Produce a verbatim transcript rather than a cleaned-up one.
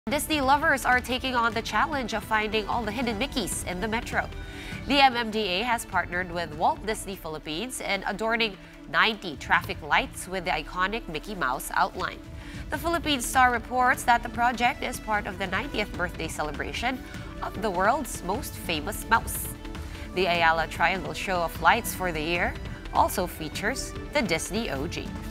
Disney lovers are taking on the challenge of finding all the hidden Mickeys in the metro. The M M D A has partnered with Walt Disney Philippines in adorning ninety traffic lights with the iconic Mickey Mouse outline. The Philippine Star reports that the project is part of the ninetieth birthday celebration of the world's most famous mouse. The Ayala Triangle show of lights for the year also features the Disney O G.